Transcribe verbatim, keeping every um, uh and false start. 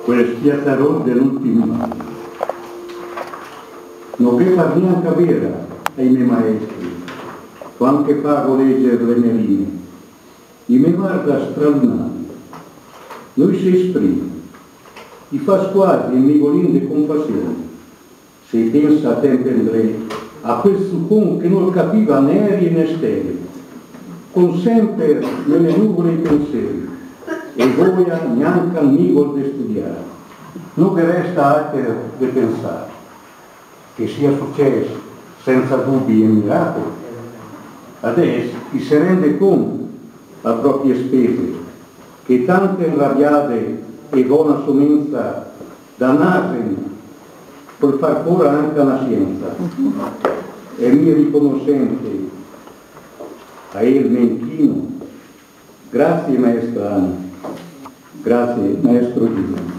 quel spiazzarò dell'ultimo anno. Non che fa neanche vera ai miei maestri, quando che pago leggere le mie linee. I mi guarda straordinario. Noi si esprime, i fa squadri e migolin di compassione. Se pensa a tempo Andrei, a quel succon che non capiva né eri né steli, con sempre nelle nuvole i pensieri, e voglia neanche al migol di studiare. Non che resta altro di pensare, che sia successo senza dubbi e miracoli. Adesso chi si rende conto a proprie spese che tante inrabiate e buona somenza da nascere per far fuori anche alla scienza, e mi riconoscente a il menchino. Grazie maestra Anna, grazie maestro Dio.